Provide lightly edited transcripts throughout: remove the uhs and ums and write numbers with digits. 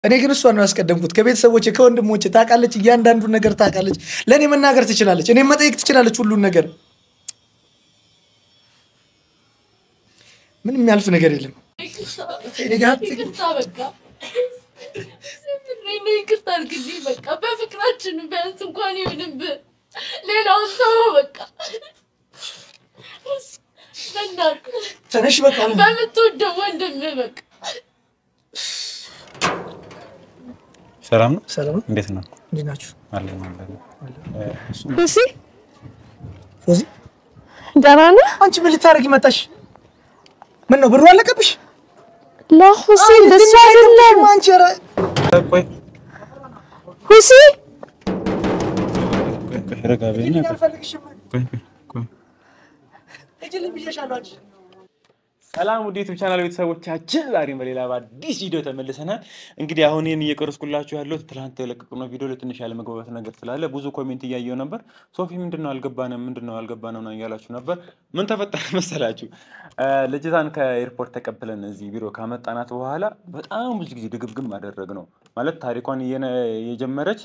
እኔ ግን እሷን ነው ያስቀደምኩት ከቤተሰቦቼ ከወንድሞቼ ታውቃለች እያንዳንዱን ነገር ታውቃለች ለኔ መናገር ትችላለች እኔ መጠየቅ ትችላለች ሁሉን ነገር ምንም ያልፍ ነገር የለም ይቅርታ አድርግልኝ በቃ በፍቅራችን ቢያንስ እንኳን ይሁንብ ሌላው ሰው በቃ ተነሽ በቃ በምትወደው ወንድም በቃ ሰላም ነው ሰላም እንዴት ነው እንዴት ናችሁ አለን ፎዚ ደህና ነህ አንቺ ምን ልታረጊ መጣሽ ምን ነው ብሩ አለቀብሽ لا حسين بس አይደለም አንቺ ቆይ حسين ረጋበኛ ቆይ እጅልኝ ብዬሻለሁ አንቺ ሰላም ወደ ዩቲዩብ ቻናል ቤተሰቦቻችን ዛሬም በሌላ አዲስ ቪዲዮ ተመልሰናል እንግዲህ አሁን እኔን እየቀረስኩላችሁ ያለው ትላንት ለቀቅነው ቪዲዮ ለትንሽ ያለ መግባባት ነገር ስላለ ብዙ ኮሜንት እያየው ነበር ሶፊ ምንድነው አልገባንም ነው ያላችሁ ነበር ምን ተፈጠረ መሰላችሁ ልጅታን ከኤርፖርት ተቀበለን እዚህ ቢሮ ካመጣናት በኋላ በጣም ብዙ ጊዜ ድግግም አደረግነው ማለት ታሪኳን የጀመረች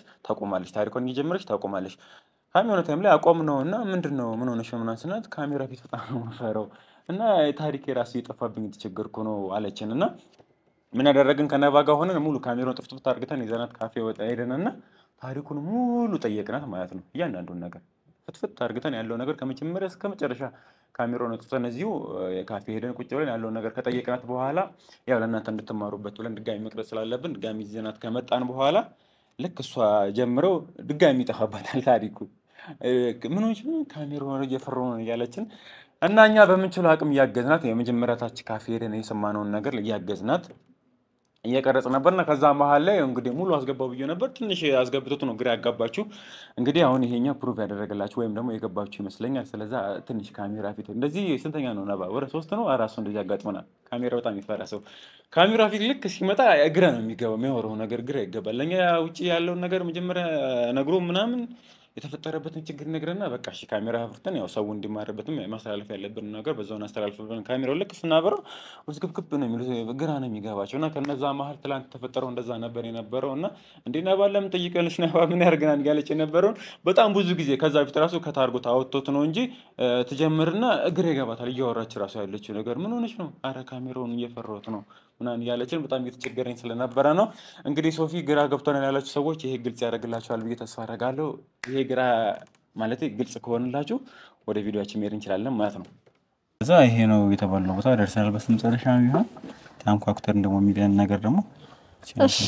ታቆማለች ካሜራ ታይም ላይ አቆምነውና ምንድነው ምን ሆነሽ ነው ምናስናት ካሜራ ፊት በጣም ነው ማፈረው እና ታሪክ የራሱ እየጠፋብኝ ተቸገርኩ ነው አለችንና ምን አደረግን ከነባ ጋር ሆነን ሙሉ ካሜራውን ጥፍጥፍ አድርገን ይዘናት ካፌ ወጣ ሄደንና ታሪኩን ሙሉ ጠየቅናት ማለት ነው እያንዳንዱን ነገር ፍትፍት አድርገን ያለው ነገር ከመጀመሪያ እስከ መጨረሻ ካሜራውን ጥፍጥፈን እዚሁ ካፌ ሄደን ቁጭ ብለን ያለው ነገር ከጠየቅናት በኋላ ያው ለእናንተ እንድትማሩበት ብለን ድጋሚ መቅረጽ ስላለብን ድጋሚ ይዘናት ከመጣን በኋላ ልክ እሷ ጀምረው ድጋሚ ይጠፋባታል ታሪኩ ምንዎች ካሜራውን እየፈረው ነው ያለችን እና እኛ በመንችለው አቅም ያገዝናት የመጀመሪያ ታች ካፌ ሄደን የሰማነውን ነገር ያገዝናት እየቀረጽ ነበርና ከዛ መሃል ላይ እንግዲህ ሙሉ አስገባው ብዬ ነበር ትንሽ አስገብቶት ነው ግራ ያጋባችሁ እንግዲህ አሁን ይሄኛ ፕሩፍ ያደረገላችሁ ወይም ደግሞ የገባችሁ ይመስለኛል ስለዚህ ትንሽ ካሜራ ፊት እንደዚህ ስንተኛ ነው ነባ ወረ 3 ነው 4 እንደዚህ ያጋጥመናል ካሜራ በጣም ይፈራሰው ካሜራ ፊት ልክ ሲመጣ እግረ ነው የሚገባው የሚያወራው ነገር ግራ ይገባል ለኛ ውጪ ያለው ነገር መጀመሪያ ነግሮ ምናምን የተፈጠረበትን ችግር ነግረና በቃ እሺ ካሜራ አፍርተን ያው ሰው እንዲማርበትም ማስተላለፍ ያለብን ነገር በዛው እናስተላልፈን ካሜራው ልክ ስናበረው ወስክብክብ ነው የሚሉት ግራ ነው የሚገባቸውና ከነዛ መሃል ትላንት ተፈጠረው እንደዛ ነበር የነበረውና እንዴና ባለም ጠይቀንሽ ነው ምን ያርገናል ያለች የነበረው በጣም ብዙ ጊዜ ከዛ ፊት ራሱ ከታርጎት አውጥቶት ነው እንጂ ተጀምርና እግሬ ይገባታል እያወራች ራሱ ያለችው ነገር ምን ሆነሽ ነው አረ ካሜራውን እየፈረውት ነው ምናን ያለችን በጣም እየተቸገረኝ ስለነበረ ነው እንግዲህ ሶፊ ግራ ገብቶናል ያላችሁ ሰዎች ይሄ ግልጽ ያደርግላችኋል ብዬ ተስፋ አደርጋለሁ ይሄ ግራ ማለት ግልጽ ከሆነላችሁ ወደ ቪዲዮአችን መሄድ እንችላለን ማለት ነው እዛ ይሄ ነው የተባለው ቦታ ደርሰናል በስምጸረሻ ቢሆን ታንኳኩተር እንደሞ ሚሊዮን ነገር ደግሞ እሺ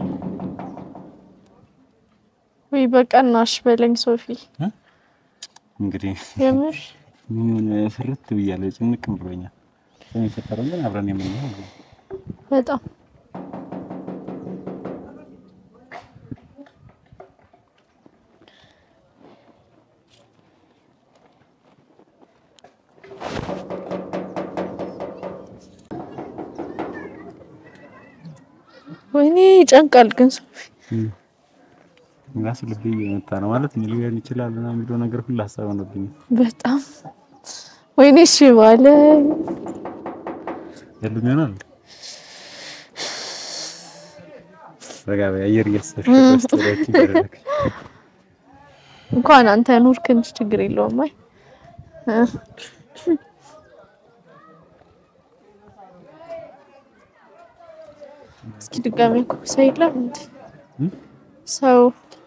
ወይ በቀናሽ በለኝ ሶፊ እንግዲህ የምር ምን ፍርት ብያለሁ ጭንቅም ብሎኛል ስለሚፈጠረው ግን አብረን የምንሆነው በጣም ወይኔ ጨንቃል ግን ሶፊ ራስ ልብ እየመታ ነው ማለት ሊሆን ይችላል እና የሚለው ነገር ሁሉ ሐሳብ ሆነብኝ በጣም ወይኔ እሺ ባለ የሉኛል ረጋባ አየር እየሰፈረ ተስተረክ ይደረክ እንኳን አንተ ኑርክ እንጂ ችግር የለውም አይ እስኪ ድጋሚ እኮ ሳይለም እንዴ ሰው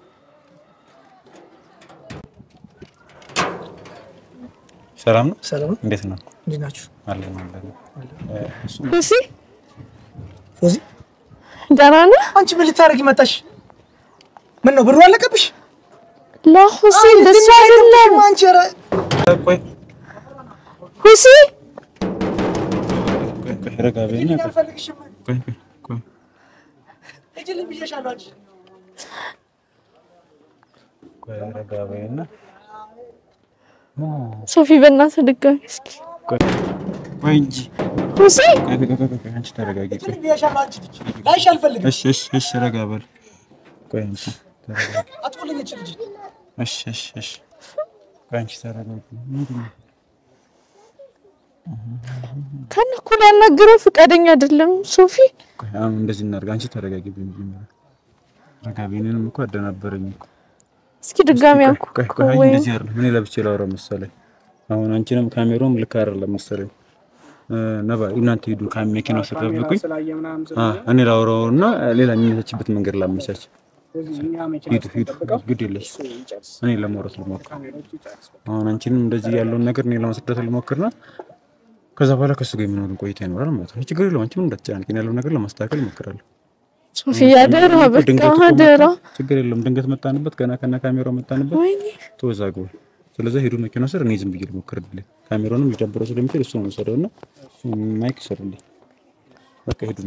ሰላም ነው ሰላም እንዴት ነው እንዴት ናችሁ አለን እሺ ፎዚ ደህና ነህ አንቺ ምን ልታረጊ መጣሽ ምን ነው ብሩ አለቀብሽ لا حسين بس አይደለም አንቺ ቆይ حسين ረጋበኛ ቆይ እጅልኝ ብዬሻለሁ አንቺ ቆይ ረጋበኛ ሶፊ በእናትህ ድጋሚ እስኪ ቆይ እንጂ حسين አንቺ ተረጋጊ ቆይ ብዬሻለሁ አንቺ ላይሽ አልፈልግም እሺ ረጋበል ቆይ እንጂ ተረጋጊ አትቆልኝ እቺ ልጅ እሺ ቆይ አንቺ ተረጋጊ ምንድነው ከነ እኮ ላናገረው ፈቃደኛ አይደለም ሶፊ አሁን እንደዚህ እናርጋ አንቺ ተረጋጊ ቢመራ ረጋቢንም እኮ አደናበረኝ እኮ እስኪ ድጋሚ አንኩ ወይ እንደዚህ አይደለም እኔ ለብቻ ላወራ መሰለኝ አሁን አንቺንም ካሜራውም ልክ አይደለም መሰለኝ ነባ እናንተ ሂዱ ካሜራው ሰጠብቁኝ እኔ ላወራውና ሌላ የሚመችበት መንገድ ላመቻች ሂዱ ግድ የለሽ እኔ ለማውራት ልሞክር አሁን አንቺንም እንደዚህ ያለውን ነገር እኔ ለማስረዳት ልሞክርና ከዛ በኋላ ከሱ ጋር የሚኖር ቆይታ ይኖራል ማለት ነው ችግር የለውም አንቺም እንዳትጨናነቂ ያለው ነገር ለማስተካከል እሞክራለሁ ሶፊያ ደራ በቃ ደራ ችግር የለውም ድንገት መጣንበት ገና ከና ካሜራው መጣንበት ተወዛግቦ ስለዚህ ሄዱ መኪና ስር እኔ ዝም ብዬ ልሞክርልኝ ካሜራውንም ሊደብረው ስለሚችል እሱ ነው ወሰደውና ማይክ ሰርልኝ በቃ ሄዱ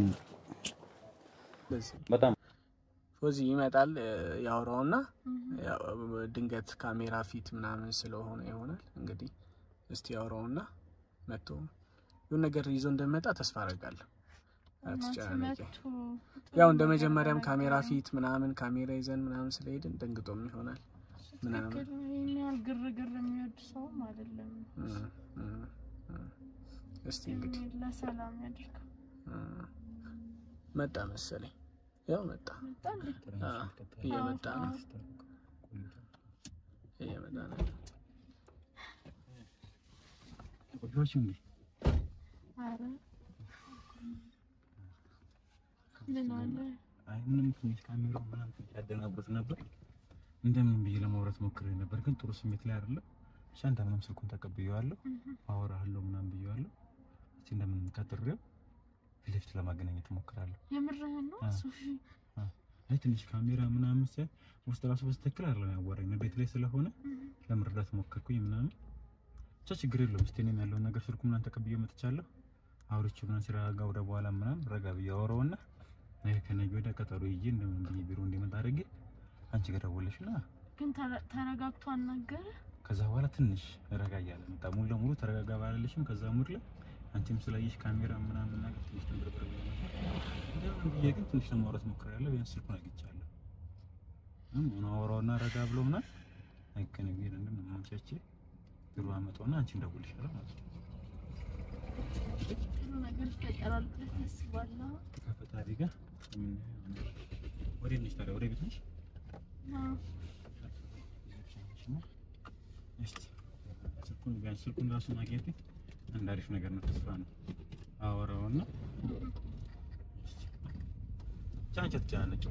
በጣም ፎዚ ይመጣል ያወራውና ድንገት ካሜራ ፊት ምናምን ስለሆነ ይሆናል እንግዲህ እስቲ ያወራውና መጥቶ የሆነ ነገር ይዞ እንደመጣ ተስፋ አደርጋለሁ አትጨናነቂ ያው እንደመጀመሪያም ካሜራ ፊት ምናምን ካሜራ ይዘን ምናምን ስለሄድን ደንግጦም ይሆናል ምናምን ይሄን ግርግር የሚወድ ሰው አይደለም እስቲ እንግዲህ ለሰላም ያድርግ መጣ መሰለኝ ያው መጣ እየመጣ ነው አረ ምን አለ አይንም ትንሽ ካሜራው ምናምን ያደናብሩት ነበር እንደምን ብዬ ለማውራት ሞክሬ ነበር ግን ጥሩ ስሜት ላይ አይደለም ሻንታንም ስልኩን ተቀብየዋለሁ አወራለሁ ምናምን ብየዋለሁ እስቲ እንደምን ከተረው ፊት ለማገናኘት ሞክራለሁ የምርህን ነው ሶፊ አይ ትንሽ ካሜራ ምናምን ውስጥ ራሱ በስተክል አይደለም ያወራኝ ቤት ላይ ስለሆነ ለመረዳት ሞከርኩኝ ምናምን ችግር የለውም እስቲ እኔም ያለው ነገር ስልኩ ምናምን ተቀብየው መጥቻለሁ አውርቼ ምናምን ሲራጋ ወደ በኋላ ምናምን ረጋ ብያወራውና ከነገ ወዲያ ቀጠሮ ይዤ እንደምን ብዬ ቢሮ እንደመጣ አድርጌ አንቺ ጋር ደወለሽና ግን ተረጋግቶ አናገረ ከዛ በኋላ ትንሽ ረጋ ያለ መጣ ሙሉ ለሙሉ ተረጋጋ ባላለሽም ከዛ ሙሉ ላይ አንቺም ስላየሽ ካሜራ ምናምን ነገር ትንሽ ተንበርበረ እንደምን ብዬ ግን ትንሽ ለማውራት ሞክሬያለሁ ቢያንስ ስልኩን አግኝቻለሁ ምን አወራውና ረጋ ብሎና ከነገ ወዲያ እንደምን ማምቻቼ ቢሮ አመጣውና አንቺ እንደውልሻለሁ ማለት ነው ነገር ተቀራል ተስባለሁ ከፈጣሪ ጋር ወደ ነሽ ታዲያ ወደ ቤት ነሽ ስልኩን ራሱ ማግኘት አንድ አሪፍ ነገር ነው ተስፋ ነው አወራውና ቻንቻቻነች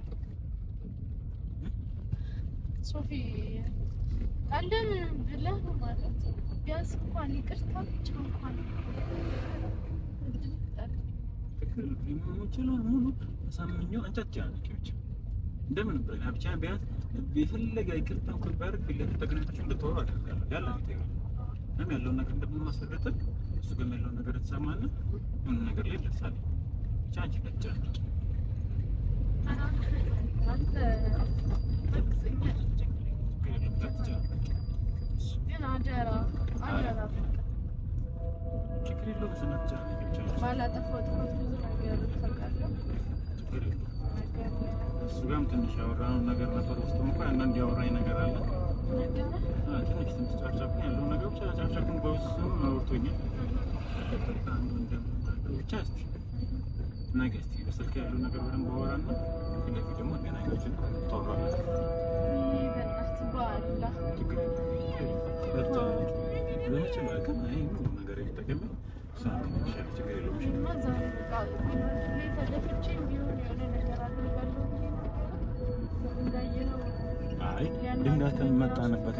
ሶፊ አንደም ብለህ ማለት ቢያንስ እንኳን ይቅርታ ብቻ እንኳን ሙሉ ሳምኛው አንቻቻነች እንደምን ብቻ ቢያንስ በፈለገ ይቅርታ እንኳን ፊት ተገናኝታችሁ እንድትወሩ አደርጋለሁ ያለው ነገር እንደማስረዳት እሱ ጋር ያለው ነገር ተሰማና ምን ነገር ላይ ደርሳል ቻንች ብቻ አንተ ተክስኛ ግን አደራ ችግር የለውም ስናቻ ባላጠፋው ብዙ ነገር ተቃለ እሱ ጋርም ትንሽ ያወራነው ነገር ነበር ውስጥም እንኳን አንዳንድ ያወራኝ ነገር አለ ትንሽ ጫጫኩ ያለው ነገር ብቻ ጫጫኩን በውስጥም አውርቶኛል ብቻ እስቲ ነገ እስቲ በስልክ ያለው ነገር በደንብ አወራና ፊት ደግሞ ገናኛችን ተወራለን በእናትህ ባላ ችግር ለምችል አቅም ሁሉ ነገር የተጠቀመ ችግር የለውም ዛሬ በቃ ተደፍቼ ቢሆን የሆነ ነገር አድርጋለሁ እንዳየነው አይ ድንጋትም መጣንበት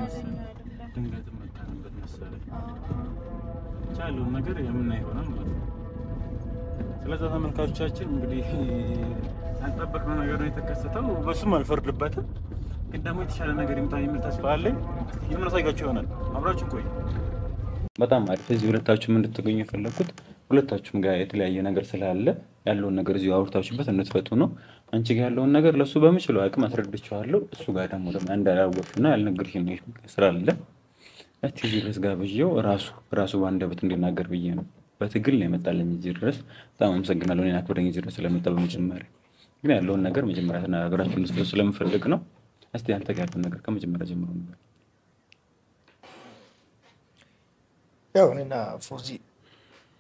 መሰለኝ ቻለው ነገር የምናየው ይሆናል ማለት ነው ስለዚህ ተመልካቾቻችን እንግዲህ አንጠበቅነው ነገር ነው የተከሰተው በሱም አልፈርድበትም ግን ደግሞ የተሻለ ነገር ይመጣ የሚል ተስፋ አለኝ የምናሳያችሁ ይሆናል አብራችሁ ቆዩ በጣም አሪፍ እዚህ ሁለታችሁም እንድትገኙ የፈለኩት ሁለታችሁም ጋር የተለያየ ነገር ስላለ ያለውን ነገር እዚሁ አውርታችሁበት እንድትፈቱ ነው አንቺ ጋር ያለውን ነገር ለሱ በመችለው አቅም አስረድቻለሁ እሱ ጋር ደግሞ እንዳላወቅሽና ያልነገርሽኝ ስራ አለ እስቲ እዚህ ድረስ ጋብዤው ራሱ ባንደበት እንዲናገር ብዬ ነው በትግል ነው የመጣልኝ እዚህ ድረስ በጣም አመሰግናለሁ እኔን አክብረኝ እዚህ ድረስ ስለመጣ በመጀመሪያ ግን ያለውን ነገር መጀመሪያ ተናገራችሁ እንድትፈቱ ስለምፈልግ ነው እስቲ አንተ ጋር ያለውን ነገር ከመጀመሪያ ጀምሮ ነው ያው እኔና ፎዚ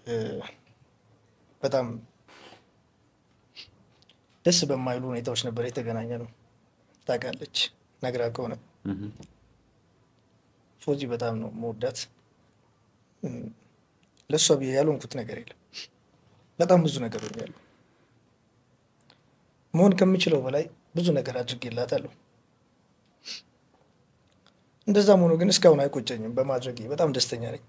በጣም ደስ በማይሉ ሁኔታዎች ነበር የተገናኘ ነው። ታውቃለች ነግራ ከሆነ ፎዚ በጣም ነው መወዳት። ለሷ ብዬ ያልሆንኩት ነገር የለም። በጣም ብዙ ነገር ሆኛለሁ። መሆን ከምችለው በላይ ብዙ ነገር አድርጌላታለሁ። እንደዛም ሆኖ ግን እስካሁን አይቆጨኝም በማድረጌ በጣም ደስተኛ ነኝ።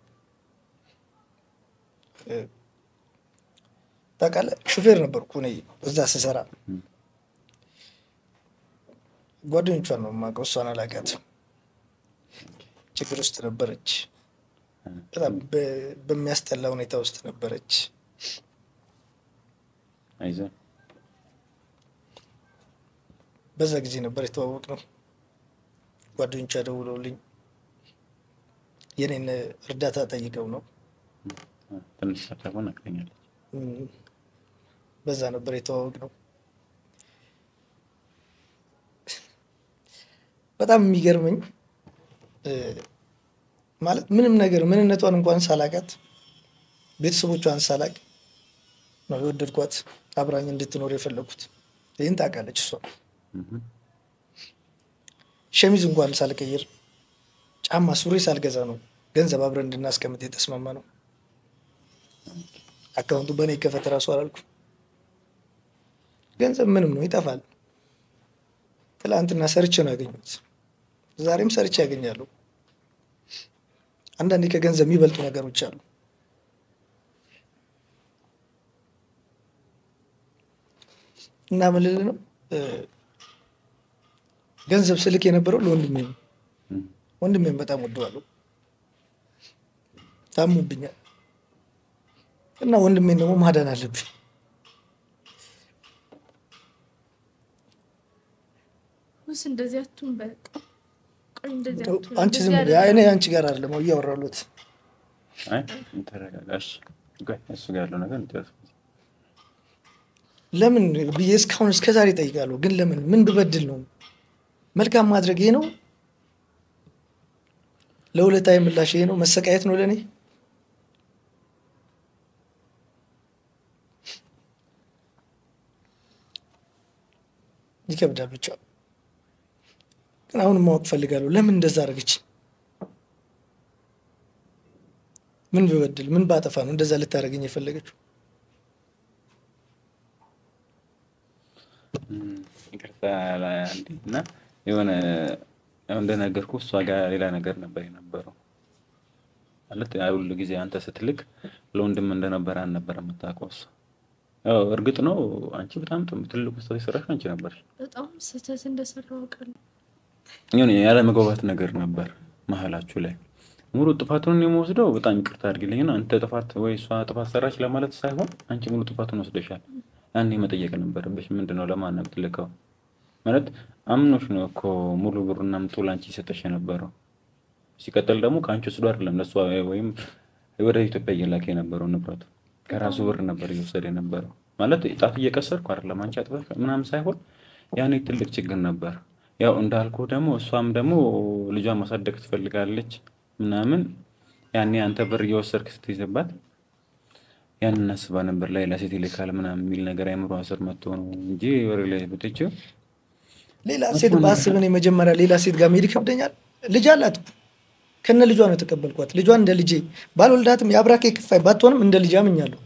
ታውቃለህ ሹፌር ነበርኩ እኔ እዛ ስሰራ። ጓደኞቿን ነው የማውቀው፣ እሷን አላውቃትም። ችግር ውስጥ ነበረች። በጣም በሚያስጠላ ሁኔታ ውስጥ ነበረች። አይዞህ በዛ ጊዜ ነበር የተዋወቅነው። ጓደኞቿ ደውለውልኝ የኔን እርዳታ ጠይቀው ነው። ትንሽ ሳታውቀው አቅኛለች። በዛ ነበር የተዋወቅነው። በጣም የሚገርመኝ ማለት ምንም ነገር ምንነቷን እንኳን ሳላውቃት ቤተሰቦቿን ሳላውቅ ነው የወደድኳት፣ አብራኝ እንድትኖር የፈለኩት። ይህን ታውቃለች እሷ። ሸሚዝ እንኳን ሳልቀይር ጫማ ሱሪ ሳልገዛ ነው ገንዘብ አብረን እንድናስቀምጥ የተስማማ ነው። አካውንቱ በእኔ ይከፈት እራሱ አላልኩ። ገንዘብ ምንም ነው ይጠፋል። ትላንትና ሰርቼ ነው ያገኘሁት፣ ዛሬም ሰርቼ ያገኛለሁ። አንዳንዴ ከገንዘብ የሚበልጡ ነገሮች አሉ። እና ምን ልል ነው ገንዘብ ስልክ የነበረው ለወንድሜ ነው። ወንድሜም በጣም ወደዋለሁ፣ ታሞብኛል እና ወንድሜን ደግሞ ማዳን አለብኝ። ወይስ እንደዚህ አትሁን በቃ ቆይ እንደዚህ አትሁን። አንቺ ዝም ብለሽ እኔ አንቺ ጋር አይደለም እያወራሁት። አይ ተረጋጋሽ። ቆይ እሱ ጋር ያለው ነገር እንትን ለምን ብዬ እስካሁን እስከዛሬ እጠይቃለሁ። ግን ለምን ምን ብበድል ነው? መልካም ማድረግ ይሄ ነው? ለውለታዬ ምላሽ ይሄ ነው? መሰቃየት ነው ለኔ? ይከብዳል ብቻ። ግን አሁን ማወቅ ፈልጋለሁ ለምን እንደዛ አደረገች? ምን ብበድል ምን ባጠፋ ነው እንደዛ ልታደርገኝ የፈለገችው? ይቅርታ እና የሆነ እንደነገርኩህ እሷ ጋር ሌላ ነገር ነበር የነበረው ማለት ሁሉ ጊዜ አንተ ስትልክ ለወንድም እንደነበረ አልነበረ የምታውቀው እሷ። ያው እርግጥ ነው አንቺ በጣም ትልቁ ስህተት የሰራሽ አንቺ ነበርሽ። በጣም ስህተት እንደሰራው አውቃለሁ። የሆነ ያለ መግባባት ነገር ነበር መሀላችሁ ላይ። ሙሉ ጥፋቱን የሚወስደው በጣም ይቅርታ አድርግልኝና አንተ ጥፋት ወይ እሷ ጥፋት ሰራች ለማለት ሳይሆን አንቺ ሙሉ ጥፋቱን ወስደሻል። ያኔ መጠየቅ ነበረብሽ። ምንድነው ለማን ነው የምትልከው? ማለት አምኖሽ ነው እኮ ሙሉ ብሩና ምጥል አንቺ ሰጠሽ የነበረው። ሲቀጥል ደግሞ ካንቺ ወስዶ አይደለም ለሷ ወይም ወደ ኢትዮጵያ እየላከ የነበረው ንብረቱ ከራሱ ብር ነበር እየወሰደ የነበረው። ማለት ጣት እየቀሰርኩ አይደለም አንቺ አጥፋሽ ምናምን ሳይሆን ያኔ ትልቅ ችግር ነበር። ያው እንዳልኩ ደግሞ እሷም ደግሞ ልጇን ማሳደግ ትፈልጋለች ምናምን ያኔ አንተ ብር እየወሰድክ ስትይዝባት ያንን አስባ ነበር ላይ ለሴት ይልካል ምናምን የሚል ነገር አይምሮ አስር መጥቶ ነው እንጂ ወሬ ላይ ብትጭው ሌላ ሴት ባስብ እኔ መጀመሪያ ሌላ ሴት ጋር መሄድ ይከብደኛል። ልጅ አላት ከነ ልጇ ነው ተቀበልኳት። ልጇን እንደ ልጄ ባልወልዳትም የአብራኬ ክፋይ ባትሆንም እንደ ልጅ አምኛለሁ።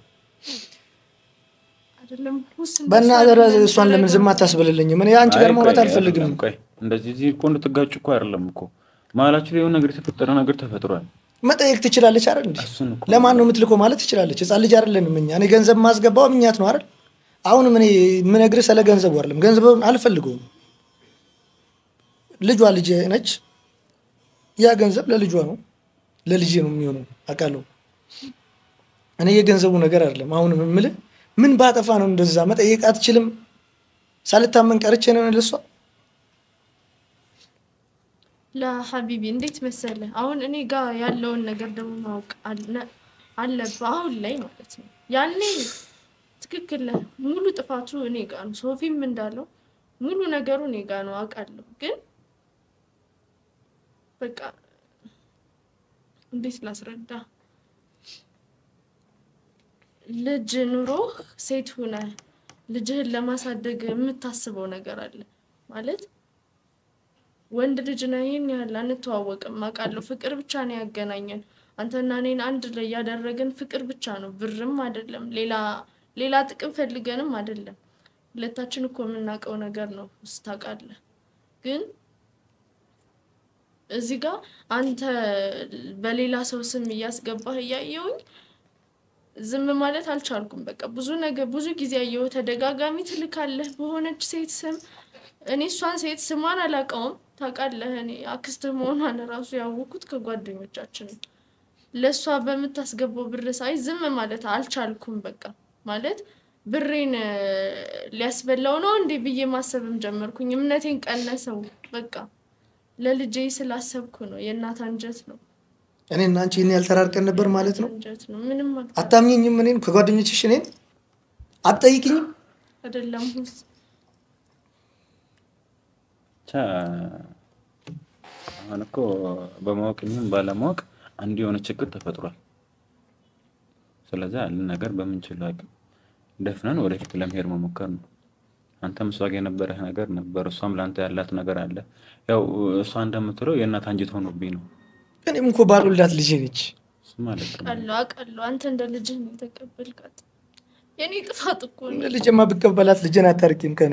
አይደለም በእናትህ እሷን ለምን ዝም አታስበልልኝም? እኔ አንቺ ጋር ማውራት አልፈልግም። ቆይ እንደዚህ እዚህ እኮ እንድትጋጩ እኮ አይደለም እኮ ማላችሁ ላይ የሆነ ነገር የተፈጠረ ነገር ተፈጥሯል። መጠየቅ ትችላለች አይደል እንዴ? ለማን ነው የምትልከው ማለት ትችላለች። ህፃን ልጅ አይደለንም እኛ። እኔ ገንዘብ ማስገባው ምኛት ነው አይደል? አሁንም እኔ የምነግርህ ስለ ገንዘቡ አይደለም። ገንዘቡን አልፈልገውም። ልጇ ልጅ ነች። ያ ገንዘብ ለልጇ ነው ለልጄ ነው የሚሆነው አውቃለሁ። እኔ የገንዘቡ ነገር አይደለም። አሁንም የምልህ ምን ባጠፋ ነው እንደዛ መጠየቅ አትችልም? ሳልታመን ቀርቼ ነው ለሷ ለሐቢቢ እንዴት መሰለ አሁን እኔ ጋር ያለውን ነገር ደግሞ ማወቅ አለብህ አሁን ላይ ማለት ነው። ያኔ ትክክል ነህ። ሙሉ ጥፋቱ እኔ ጋር ነው። ሶፊም እንዳለው ሙሉ ነገሩ እኔ ጋር ነው አውቃለሁ። ግን በቃ እንዴት ላስረዳ? ልጅ ኑሮ ሴት ሆነ ልጅህን ለማሳደግ የምታስበው ነገር አለ ማለት ወንድ ልጅ ነው ይሄን ያህል አንተዋወቅም አቃለው ፍቅር ብቻ ነው ያገናኘን አንተና እኔን አንድ ላይ ያደረገን ፍቅር ብቻ ነው ብርም አይደለም ሌላ ጥቅም ፈልገንም አይደለም ሁለታችን እኮ የምናውቀው ነገር ነው ስታውቃለህ ግን እዚህ ጋር አንተ በሌላ ሰው ስም ያስገባህ ያየውኝ ዝም ማለት አልቻልኩም በቃ ብዙ ጊዜ ያየው ተደጋጋሚ ትልካለህ በሆነች ሴት ስም እኔ እሷን ሴት ስሟን አላውቀውም ታውቃለህ እኔ አክስት መሆኗን ራሱ ያወኩት ከጓደኞቻችን ለሷ በመታስገባው ብር ሳይ ዝም ማለት አልቻልኩም በቃ ማለት ብሬን ሊያስበላው ነው እንዴ ብዬ ማሰብም ጀመርኩኝ እምነቴን ቀነሰው በቃ ለልጄ ስላሰብኩ ነው የእናት አንጀት ነው እኔና አንቺ እኔ ያልተራርቀን ነበር ማለት ነው አንጀት ነው ምንም አታምኚኝም እኔን ከጓደኞችሽ እኔን አትጠይቂኝም አይደለም ሁስ አሁን እኮ በማወቅኝም ባለማወቅ አንድ የሆነ ችግር ተፈጥሯል ስለዚህ አለ ነገር በመንችለው አቅም ደፍነን ወደፊት ለመሄድ መሞከር ነው አንተም እሷ ጋር የነበረህ ነገር ነበር እሷም ላንተ ያላት ነገር አለ ያው እሷ እንደምትለው የእናት አንጀት ሆኖብኝ ነው እኔም እኮ ባልወልዳት ልጅ ነች ማለት ነው አቃለው አንተ እንደ ልጅ ነው ተቀበልካት የኔ ጥፋት እኮ ነው እንደ ልጅማ ብቀበላት ልጅን አታርቂም ከኔ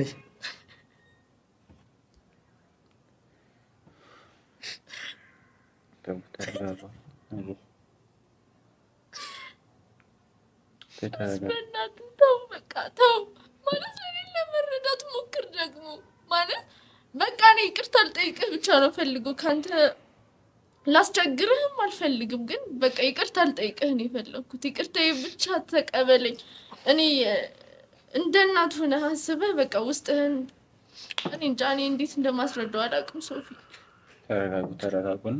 ተው በቃ ተው ማለት እኔ ለመረዳት ሞክር ደግሞ ማለት በቃ እኔ ይቅርታ ልጠይቅህ ብቻ ነው ፈልገው ካንተ ላስቸግርህም አልፈልግም ግን በቃ ይቅርታ ልጠይቅህ ነው የፈለኩት ይቅርታዬ ብቻ ተቀበለኝ እኔ እንደ እናት ሆነህ አስበህ በቃ ውስጥህን እኔ እንጃ እኔ እንዴት እንደማስረዳው አላውቅም ሶፊ ተረጋጉና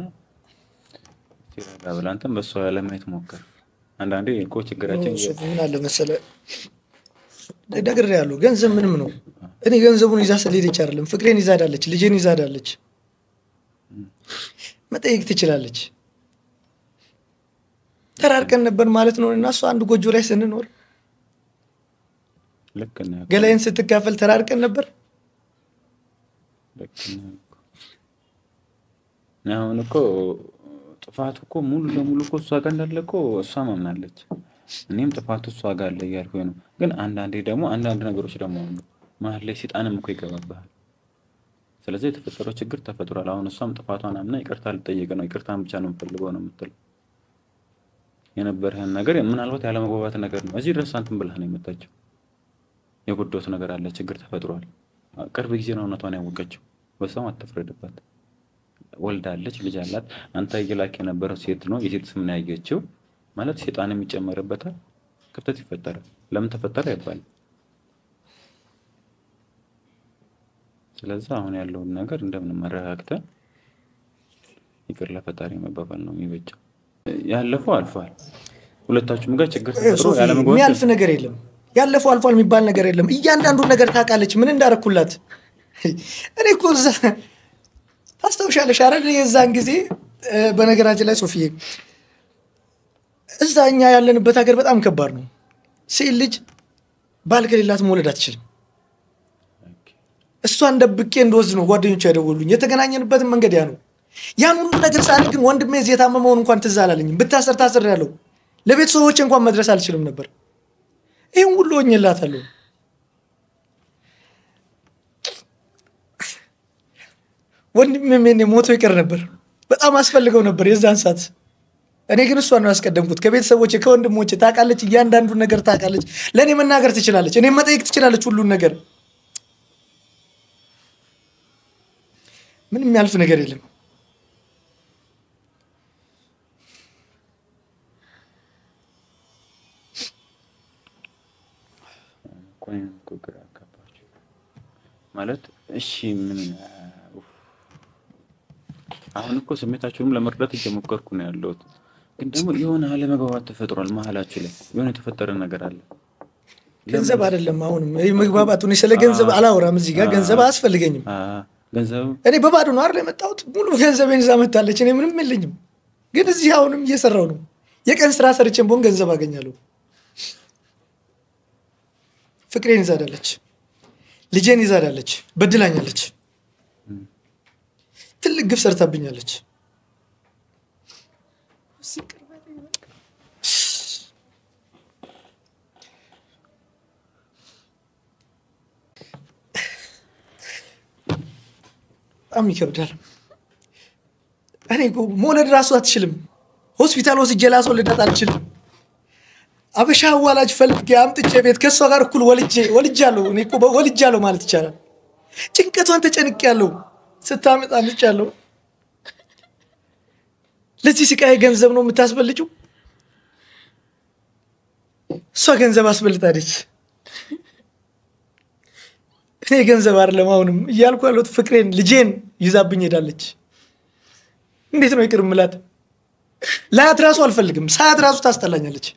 ተረጋጉ አንተም በሷ ለማየት ሞክር አንዳንዴ እኮ ችግራችን ምን አለ መሰለህ ደግሬያለሁ ገንዘብ ምንም ነው እኔ ገንዘቡን ይዛ ስለሄደች አይደለም ፍቅሬን ይዛዳለች ልጄን ይዛዳለች መጠየቅ ትችላለች ተራርቀን ነበር ማለት ነው እና እሷ አንድ ጎጆ ላይ ስንኖር ልክ ነው ገላይን ስትካፈል ተራርቀን ነበር ልክ ነው አሁን እኮ ጥፋቱ እኮ ሙሉ ለሙሉ እኮ እሷ ጋር እንዳለ እኮ እሷ ማምናለች እኔም ጥፋቱ እሷ ጋር አለ ያልኩኝ ነው ግን አንዳንዴ ደግሞ አንዳንድ ነገሮች ደግሞ መሀል ላይ ሰይጣንም እኮ ይገባባል ስለዚህ የተፈጠረው ችግር ተፈጥሯል አሁን እሷም ጥፋቷን አምና ይቅርታ ልጠይቅ ነው ይቅርታን ብቻ ነው የምፈልገው ነው የምትለው የነበረህን ነገር ምናልባት ያለ መግባባት ነገር ነው እዚህ ድረስ አንተም ብለህ ነው የመጣችው የጎዶት ነገር አለ ችግር ተፈጥሯል ቅርብ ጊዜ ነው እውነቷን ያወቀችው በሰው አትፍረድባት ወልዳለች ልጅ አላት አንተ ይላክ የነበረው ሴት ነው የሴት ስም ነው ያየችው ማለት ሰይጣንም ይጨመርበታል ክፍተት ይፈጠራል ለምን ተፈጠረ ይባል ስለዚህ አሁን ያለው ነገር እንደምን ማረጋግተን ይቅር ለፈጣሪ መባባል ነው የሚበጀው ያለፈው አልፏል ሁለታችሁም ጋር ችግር ተፈጥሮ ያለ መግባባት የሚያልፍ ነገር የለም ያለፈው አልፏል የሚባል ነገር የለም እያንዳንዱ ነገር ታውቃለች ምን እንዳረኩላት እኔ እኮ ታስተውሻለሽ አይደል የዛን ጊዜ በነገራችን ላይ ሶፊዬ እዛኛ ያለንበት ሀገር በጣም ከባድ ነው ሴት ልጅ ባል ከሌላት መውለድ አትችልም እሷን ደብቄ እንደወዝ ነው ጓደኞቼ ያደወሉኝ የተገናኘንበት መንገድ ያ ነው ያን ሁሉ ነገር ሳልክ ግን ወንድሜ እዚህ ታመመውን እንኳን ትዝ አላለኝም ብታሰር ያለው ለቤተሰቦቼ እንኳን መድረስ አልችልም ነበር ይሄን ሁሉ ሆኜላታለሁ ወንድሜ ምን ሞቶ ይቀር ነበር በጣም አስፈልገው ነበር የዛን ሰዓት እኔ ግን እሷን ነው ያስቀደምኩት ከቤተሰቦቼ ከወንድሞቼ ታውቃለች እያንዳንዱ ነገር ታውቃለች ለኔ መናገር ትችላለች እኔ መጠየቅ ትችላለች ሁሉ ነገር ምንም ያልፍ ነገር የለም ማለት እሺ ምን አሁን እኮ ስሜታችሁንም ለመርዳት እየሞከርኩ ነው ያለሁት ግን ደግሞ የሆነ አለመግባባት ተፈጥሯል መሐላችሁ ላይ የሆነ የተፈጠረ ነገር አለ ገንዘብ አይደለም አሁንም መግባባቱ ነው ስለ ገንዘብ አላወራም እዚህ ጋር ገንዘብ አያስፈልገኝም ገንዘብ እኔ በባዶ ነው አይደል የመጣሁት ሙሉ ገንዘቤን ይዛ መጣለች እኔ ምንም የለኝም ግን እዚህ አሁንም እየሰራው ነው የቀን ስራ ሰርቼም ቦን ገንዘብ አገኛለሁ ፍቅሬን ይዛዳለች ልጄን ይዛዳለች በድላኛለች ትልቅ ግፍ ሰርታብኛለች በጣም ይከብዳል እኔ መውለድ ራሱ አትችልም ሆስፒታል ወስጄ ላስወልዳት አልችልም አበሻ አዋላጅ ፈልጌ አምጥቼ ቤት ከሷ ጋር እኩል ወልጃለሁ እኔ እኮ ወልጃለሁ ማለት ይቻላል ጭንቀቷን ተጨንቄያለሁ ስታመጣ አምጥቻለሁ ለዚህ ስቃይ ገንዘብ ነው የምታስበልጪው እሷ ገንዘብ አስበልጣለች እኔ ገንዘብ አይደለም አሁንም እያልኩ ያለሁት ፍቅሬን ልጄን ይዛብኝ ሄዳለች እንዴት ነው ይቅር ምላት ላያት ራሱ አልፈልግም ሳያት ራሱ ታስጠላኛለች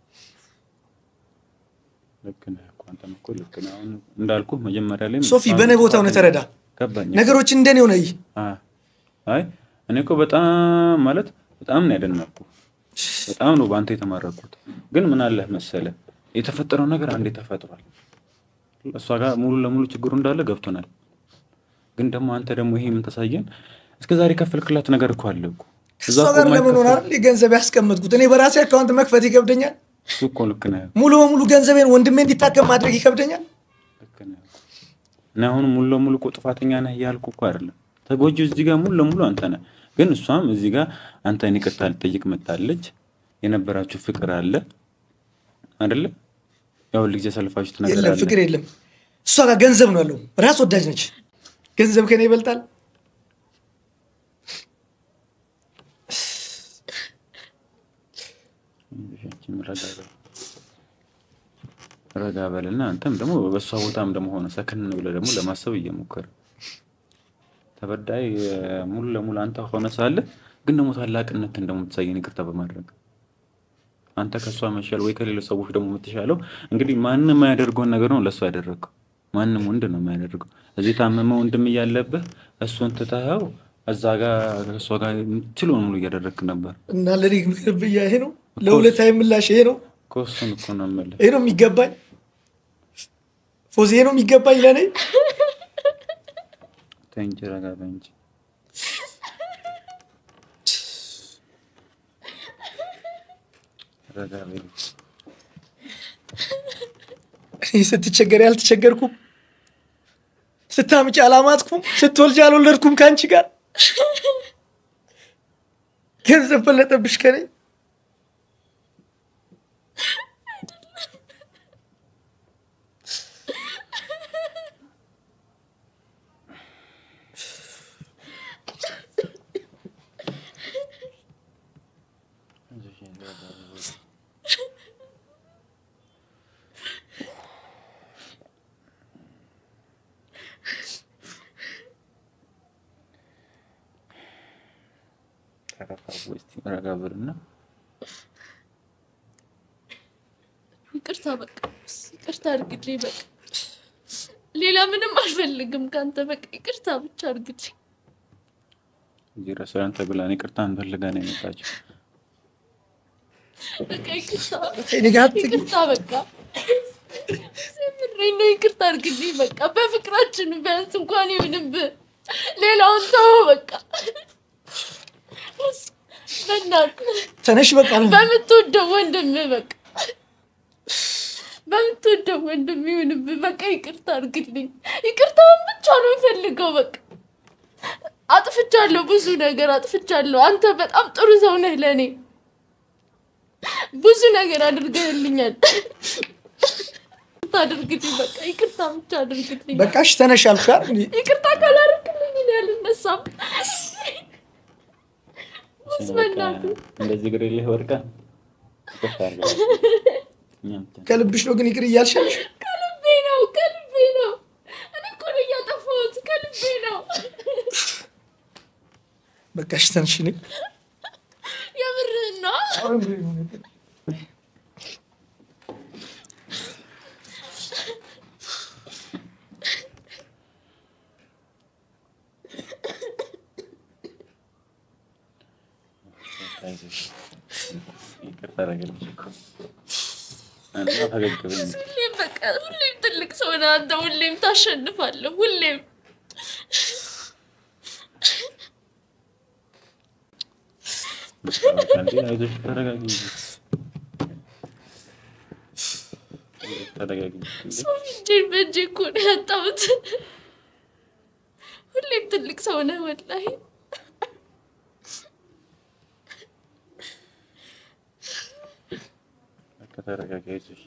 ለከነ ኳንተም እኮ ለከነ አሁን እንዳልኩ መጀመሪያ ላይ ሶፊ በኔ ቦታው ነው ተረዳ ነገሮች እንደኔው ነው አይ እኔ እኮ በጣም ማለት በጣም ነው ያደነኩ በጣም ነው ባንተ የተማረኩት ግን ምን አለ መሰለ የተፈጠረው ነገር አንዴ ተፈጥሯል እሷ ጋር ሙሉ ለሙሉ ችግሩ እንዳለ ገብቶናል ግን ደግሞ አንተ ደግሞ ይሄ ምን ተሳየን እስከዛሬ ከፈልክላት ነገር እኮ አለ እኮ እሷ ጋር ለምን ሆነ አይደል ገንዘብ ያስቀመጥኩት እኔ በራሴ አካውንት መክፈት ይከብደኛል እኮ ልክ ነህ ሙሉ በሙሉ ገንዘቤን ወንድሜ እንዲታከም ማድረግ ይከብደኛል ልክ ነህ እና አሁን ሙሉ ለሙሉ እኮ ጥፋተኛ ነህ ያልኩ እኮ አይደለም ተጎጂው እዚህ ጋር ሙሉ ለሙሉ አንተ ነህ ግን እሷም እዚህ ጋር አንተን ይቅርታ ልትጠይቅ መጣለች የነበራችሁ ፍቅር አለ አይደል ያው ልጅ ሰልፋችሁ ነገር አለ የለም ፍቅር የለም እሷ ጋር ገንዘብ ነው ያለው ራስ ወዳጅ ነች ገንዘብ ከኔ ይበልጣል ረጋ በልና አንተም ደግሞ በሷ ቦታም ደግሞ ሆነ ሰከን ብለ ደግሞ ለማሰብ እየሞከረ ተበዳይ ሙሉ ለሙሉ አንተ ሆነ ሳለ ግን ደግሞ ታላቅነት እንደምትሳየን ይቅርታ በማድረግ አንተ ከሷ መሻል ወይ ከሌሎች ሰዎች ደግሞ የምትሻለው እንግዲህ ማንንም ያደርገውን ነገር ነው ለሷ ያደረገው ማንንም ወንድ ነው የማያደርገው እዚህ ታመመው ወንድም እያለበት እሱን ተታው እዛ ጋር ከሷ ጋር ትሉን ሙሉ እያደረክ ነበር እና ለሪግ ምክርብያ ይሄ ነው ለሁለታይ ምላሽ ይሄ ነው ኮስን እኮ ነው ማለት ይሄ ነው የሚገባኝ ፎዚ ነው የሚገባኝ ለኔ ተንጀራ ጋር እንጂ ረጋቤ ስትቸገር ያልተቸገርኩም ስታምጪ አላማጥኩም ስትወልጂ አልወለድኩም ካንቺ ጋር ገንዘብ በለጠብሽ ከኔ ረጋብርና ይቅርታ በቃ ይቅርታ አድርግልኝ በቃ ሌላ ምንም አልፈልግም ካንተ በቃ ይቅርታ ብቻ አድርግልኝ ሬስቶራንት ብላን ይቅርታ እንፈልጋ ነው የመጣችው በቃ ይቅርታ በቃ ምንድን ነው ይቅርታ አድርግልኝ በቃ በፍቅራችን ቢያንስ እንኳን ይሁንብህ ሌላውን ተው በቃ ተነሽ በቃ በምትወደው ወንድም በቃ በምትወደው ወንድም ይሁንብህ በቃ ይቅርታ አድርግልኝ ይቅርታውን ብቻ ነው የምፈልገው በቃ አጥፍቻለሁ ብዙ ነገር አጥፍቻለሁ አንተ በጣም ጥሩ ሰው ነህ ለኔ ብዙ ነገር አድርገህልኛል ታድርግልኝ በቃ ይቅርታ ብቻ አድርግልኝ በቃ እሺ ተነሽ አልኩሽ አይደል ይቅርታ ካላደረግልኝ እኔ አልነሳም እንደዚህ ግሬልህ ወርቃ ከልብሽ ነው ግን ይቅር እያልሽልሽ ከልቤ ነው እኔ እኮ ነው ያጠፋሁት ከልቤ ነው በቃ እሺ ተነሽ ነኝ የምርህን ነው ይቅርታ አደረገልሽ እኮ أنا فقط كبير ሁሌም በቃ ሁሌም ትልቅ ሰው ነህ አንተ ሁሌም ታሸንፋለህ ሁሌም عندي عايز ترجع ሰው እንጂ በእጄ እኮ ነው ያጣሁት ሁሌም ትልቅ ሰው ነህ ወላሂ ከተረጋጋይሽ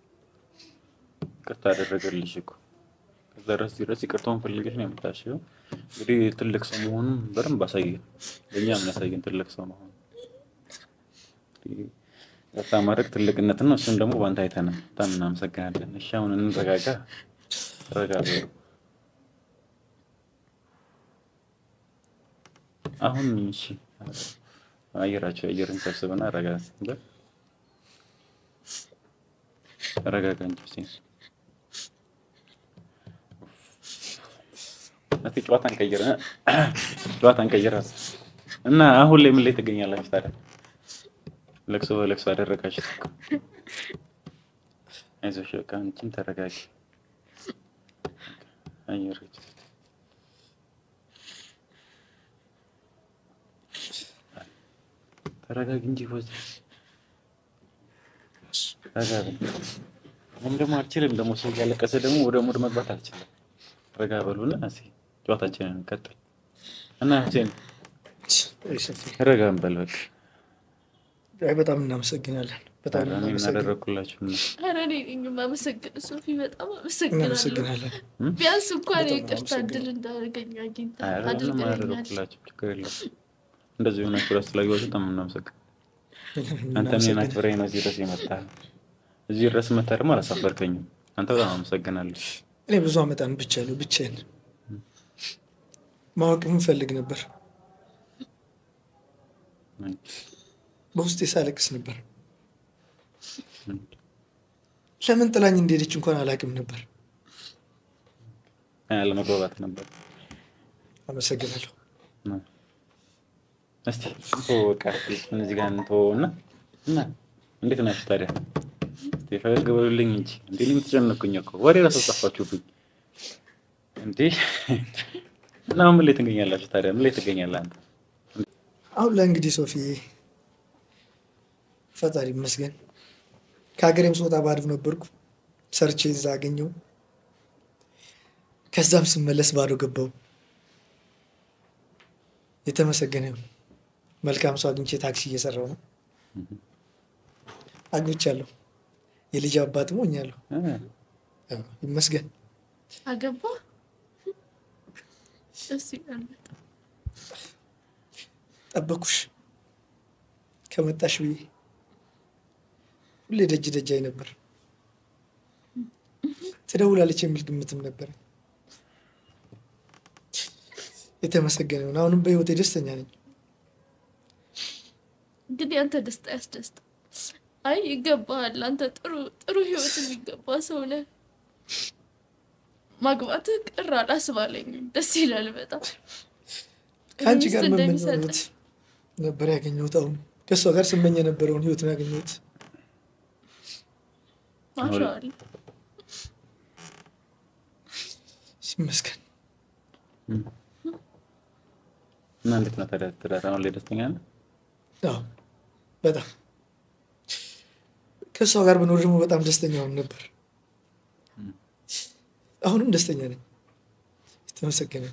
ቅርታ አደረገልሽ እኮ ከዛ ድረስ ይቅርታውን ፈልገሽ ነው የምታሽው እንግዲህ ትልቅ ሰው መሆኑን በደንብ አሳየን ለኛም ያሳየን ትልቅ ሰው መሆኑን ያታማረክ ትልቅነት ነው እሱን ደግሞ ባንተ አይተናል በጣም እናመሰግናለን እሺ አሁን እንረጋጋ ተረጋጋ አሁን እሺ አየርን ሰብስበና ረጋጋ ረጋጋ እንጂ አቲ ጨዋታን ቀይራ እና አሁን ላይ ምን ላይ ተገኛላችሁ ታዲያ ለክሶ አደረጋችሁ አይዞሽ በቃ አንቺም ተረጋጊ አየርች ተረጋጊ እንጂ ወዝ ተረጋጊ ምን ደግሞ አልችልም ደግሞ ሰው ያለቀሰ ደግሞ ወደ ሙድ መግባት አልችልም ረጋ በሉና እሺ ጨዋታችንን እንቀጥል እና ሁሴን ረጋም በል በቃ በጣም እናመሰግናለን በጣም እናደረኩላችሁ አረኔ ማመሰግን ሶፊ በጣም አመሰግናለሁ ቢያንስ እንኳን ይቅርታ ድል እንዳደረገኝ አግኝታ አደረኩላችሁ ችግር የለም እንደዚህ ሆነ ክላስ ላይ ወጣ በጣም እናመሰግናለን አንተ ምን አክብረኝ ነው እዚህ ድረስ የመጣህ እዚህ ድረስ መጣህ ደግሞ አላሳፈርከኝም አንተ በጣም አመሰግናለሁ እኔ ብዙ አመጣን ብቻዬን ማወቅ ፈልግ ነበር በውስጤ ሳለቅስ ነበር ለምን ጥላኝ እንደሄደች እንኳን አላቅም ነበር ለመግባባት ነበር አመሰግናለሁ እስቲ በቃ እዚህ ጋር እንተውና እና እንዴት ናችሁ ታዲያ ፈገግ በሉልኝ እንጂ እንዴ ልምትጨነቁኝ እኮ ወሬ ራስ ተጻፋችሁብኝ እንዴ እና ምን ላይ ትገኛላችሁ ታዲያ ምን ላይ ትገኛለህ አንተ አሁን ላይ እንግዲህ ሶፊ ፈጣሪ ይመስገን ከሀገሬም ስወጣ ባዶ ነበርኩ ሰርቼ እዛ አገኘሁ ከዛም ስመለስ ባዶ ገባሁ የተመሰገነ መልካም ሰው አግኝቼ ታክሲ እየሰራሁ ነው አግብቻለሁ የልጅ አባት ሆኛለሁ ይመስገን አገባ እሺ አንተ ጠበኩሽ ከመጣሽ ብዬ ሁሌ ደጅ አይ ነበር ትደውላለች የሚል ግምትም ነበር የተመሰገነ ነው አሁንም በህይወቴ ደስተኛ ነኝ እንግዲህ አንተ ደስታ ያስደስታ አይ ይገባል አንተ ጥሩ ህይወት የሚገባ ሰው ነህ ማግባት ቅር አላስባለኝም ደስ ይላል በጣም ካንቺ ጋር መመኘት ነበር ያገኘሁት አሁን ከሷ ጋር ስመኝ የነበረውን ህይወት ነው ያገኘሁት ማሻአላ ይመስገን እና እንዴት ነው ተዳራው ላይ ደስተኛ ነህ አዎ በጣም ከሷ ጋር በኖር ደግሞ በጣም ደስተኛ ሆኜ ነበር አሁንም ደስተኛ ነኝ የተመሰገነ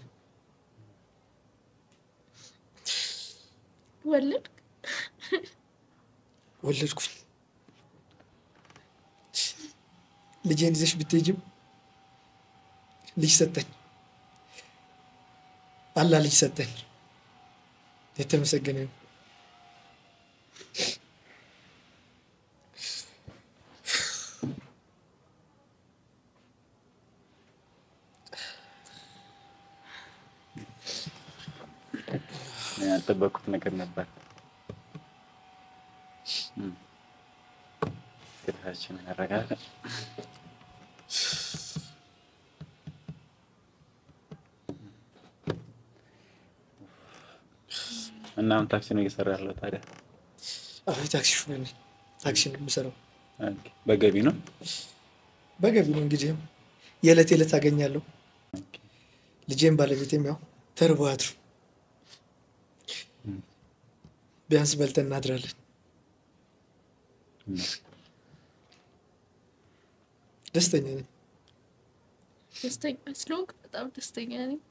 ወለድኩኝ ልጄን ይዘሽ ብትሄጂም ልጅ ሰጠኝ አላህ ልጅ ሰጠኝ የተመሰገነ ያልጠበቅኩት ነገር ነበር ከታችን አረጋጋ እናም ታክሲ ነው እየሰራ ያለው ታዲያ ታክሲ ሹፌር ነኝ ታክሲ ነው የምሰራው በገቢ ነው እንግዲህ የዕለት አገኛለሁ። ልጄም ባለቤቴም ያው ተርበው አድሩ ቢያንስ በልተን እናድራለን። ደስተኛ ነኝ። ስለሆንክ በጣም ደስተኛ ነኝ።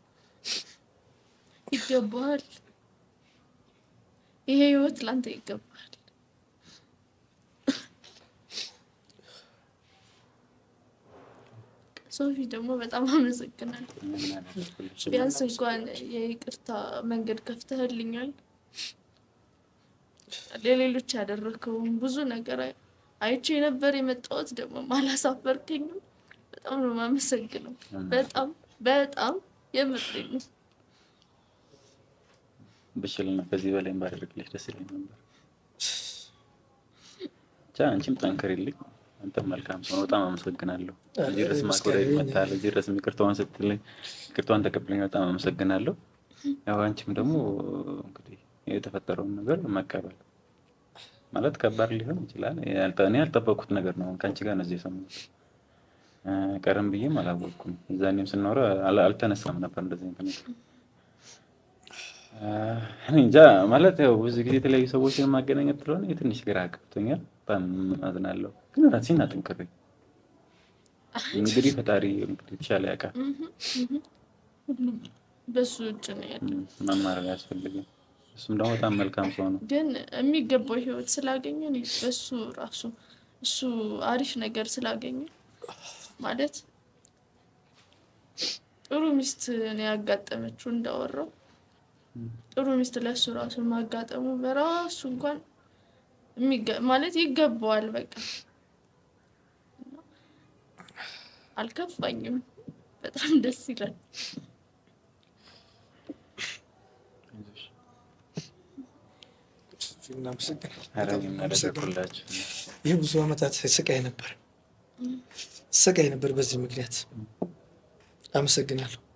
ይገባሃል። ይሄ ህይወት ላንተ ይገባሃል። ሶፊ ደግሞ በጣም አመሰግናለሁ። ቢያንስ እንኳን የይቅርታ መንገድ ከፍተህልኛል። ለሌሎች ያደረከውን ብዙ ነገር አይቼ ነበር የመጣሁት። ደግሞ አላሳፈርከኝም። በጣም ነው የማመሰግነው። በጣም የምሬን ነው። ብችልና ከዚህ በላይ ባደርግልሽ ደስ ይለኝ ነበር። አንቺም ጠንክሪልኝ። አንተም መልካም ሰው። በጣም አመሰግናለሁ። እዚህ ድረስ ማክበሬ መጣል እዚህ ድረስ ይቅርታዋን ስትልኝ ይቅርታዋን ተቀብለኝ በጣም አመሰግናለሁ። ያው አንቺም ደግሞ እንግዲህ የተፈጠረውን ነገር መቀበል ማለት ከባድ ሊሆን ይችላል። እኔ ያልጠበቅኩት ነገር ነው። ካንቺ ጋር ነው እዚህ ሰሞኑን ቀረም ብዬም አላወቅኩም። እዛኔም ስናወራ አልተነሳም ነበር እንደዚህ እንትን እንጃ ማለት ያው ብዙ ጊዜ የተለያዩ ሰዎችን ማገናኘት ስለሆነ የትንሽ ግራ ገብቶኛል። በጣም አዝናለሁ። ግን ራሴን አጥንክሬ እንግዲህ ፈጣሪ እንግዲህ ተሻለ ያውቃል። በሱ እጅ ነው ያለው። መማር ያስፈልጋል። እሱም ደግሞ በጣም መልካም ሰው ነው። ግን የሚገባው ህይወት ስላገኘ ነው በሱ ራሱ እሱ አሪፍ ነገር ስላገኘ ማለት ጥሩ ሚስት ነው ያጋጠመችው። እንዳወራው ጥሩ ሚስት ለሱ ራሱ ማጋጠሙ በራሱ እንኳን ማለት ይገባዋል። በቃ አልከፋኝም። በጣም ደስ ይላል። ይህ ብዙ አመታት ስቃይ ነበር በዚህ ምክንያት አመሰግናለሁ።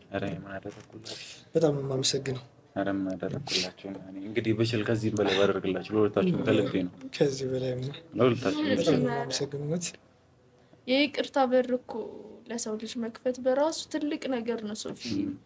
በጣም አመሰግናለሁ። አረም አደረኩላችሁ። እንግዲህ በሽል ከዚህ በላይ ባደርግላችሁ ለሁለታችሁም ከልቤ ነው። ከዚህ በላይ ለሁለታችሁም አመሰግናለሁ። የይቅርታ በር እኮ ለሰው ልጅ መክፈት በራሱ ትልቅ ነገር ነው ሶፊ።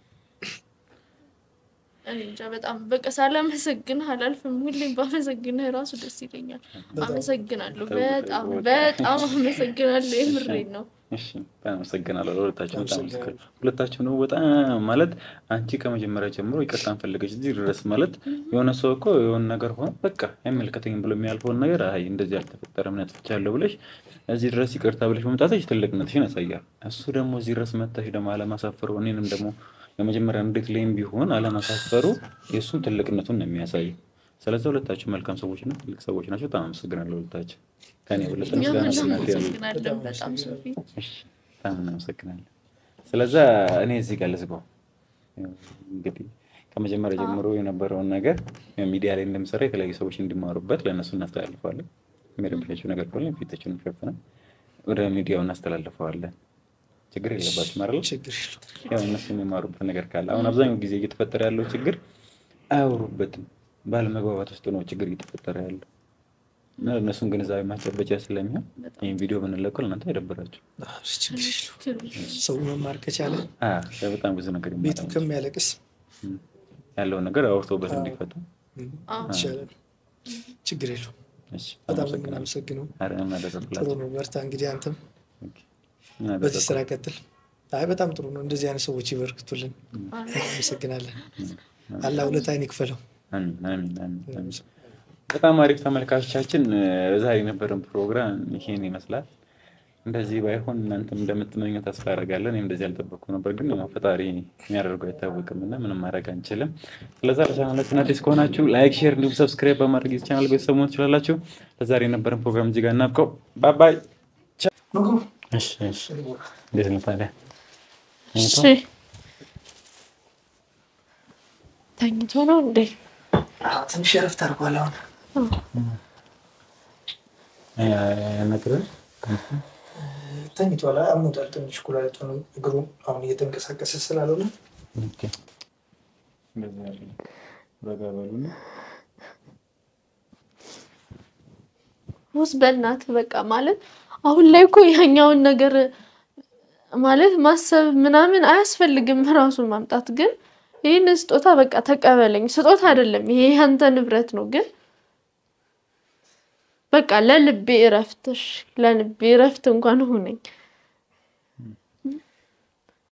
እንጃ በጣም በቃ ሳላመሰግንህ አላልፍም። ሁሌም ባመሰግንህ ራሱ ደስ ይለኛል። አመሰግናለሁ። በጣም አመሰግናለሁ። የምሬን ነው። እሺ አመሰግናለሁ። ሁለታችሁም ነው በጣም ማለት አንቺ ከመጀመሪያ ጀምሮ ይቅርታን ፈልገሽ እዚህ ድረስ ማለት የሆነ ሰው እኮ የሆነ ነገር ሆነ በቃ አይመልከተኝም ብሎ የሚያልፈውን ነገር አይ እንደዚህ አልተፈጠረም ነጥቻለሁ ብለሽ እዚህ ድረስ ይቅርታ ብለሽ መምጣትሽ ትልቅነትሽን ያሳያል። እሱ ደግሞ እዚህ ድረስ መጥተሽ ደግሞ አለማሳፈሩ እኔንም ደግሞ የመጀመሪያ እንዴት ላይም ቢሆን አለማሳፈሩ የሱን ትልቅነቱን ነው የሚያሳየው። ስለዚህ ሁለታችሁ መልካም ሰዎች ነው፣ ትልቅ ሰዎች ናችሁ። በጣም አመሰግናለሁ ሁለታችሁ። ከኔ ሁለታችሁ ጋር አመሰግናለሁ በጣም ሶፊ። እሺ በጣም አመሰግናለሁ። ስለዚህ እኔ እዚህ ጋር ልዝጋው። እንግዲህ ከመጀመሪያ ጀምሮ የነበረውን ነገር ሚዲያ ላይ እንደምሰራ የተለያዩ ሰዎች እንዲማሩበት ለነሱ እናስተላልፋለን። የሚረብሻቸው ነገር ካለ ፊታችሁን ሸፍነን ወደ ሚዲያው እናስተላልፈዋለን። ችግር የለባችሁም አይደል? ችግር የለም። ያው እነሱ የሚማሩበት ነገር ካለ አሁን አብዛኛው ጊዜ እየተፈጠረ ያለው ችግር አያወሩበትም። ባለመግባባት ውስጥ ነው ችግር እየተፈጠረ ያለው። እነሱን ግንዛቤ ማስጨበጫ ስለሚሆን ይሄን ቪዲዮ ብንለቀው እናንተ አይደብራችሁ። ሰው መማር ከቻለ በጣም ብዙ ነገር ቤቱ ከሚያለቅስ ያለው ነገር አውርቶበት እንዲፈታ ይቻላል። ችግር የለውም። በጣም እናመሰግናለሁ። ጥሩ ነው። በርታ እንግዲህ አንተም በዚህ ስራ ቀጥል። በጣም ጥሩ ነው። እንደዚህ አይነት ሰዎች ይበርክቱልን። አመሰግናለን። አላህ ሁለታይን ይክፈለው። አሜን። በጣም አሪፍ ተመልካቾቻችን፣ ዛሬ የነበረን ፕሮግራም ይሄን ይመስላል። እንደዚህ ባይሆን እናንተም እንደምትመኙት ተስፋ አደርጋለሁ። እኔም እንደዚህ አልጠበቅኩ ነበር፣ ግን ፈጣሪ የሚያደርገው አይታወቅምና ምንም ማድረግ አንችልም። ስለዚህ ለቻናላችን አዲስ ከሆናችሁ ላይክ፣ ሼር እንዲሁም ሰብስክራይብ በማድረግ የዚህ ቻናል ቤተሰብ መሆን ትችላላችሁ። ለዛሬ የነበረን ፕሮግራም እዚህ ጋር እናብቀው። ባይ ባይ። እሺ እንዴት ነው ታዲያ? እሺ ተኝቶ ነው እንዴ? ትንሽ እረፍት አድርጓል። ነገር ተኝቷል። አሞታል ትንሽ ኩላሊቱን እግሩ አሁን እየተንቀሳቀሰ ስላልሆነ ኦኬ በዛ በጋ በሉና ውስ በእናት በቃ ማለት አሁን ላይ እኮ ያኛውን ነገር ማለት ማሰብ ምናምን አያስፈልግም ራሱን ማምጣት ግን ይሄን ስጦታ በቃ ተቀበለኝ ስጦታ አይደለም ይሄ ያንተ ንብረት ነው ግን በቃ ለልቤ እረፍትሽ ለልቤ እረፍት እንኳን ሆነኝ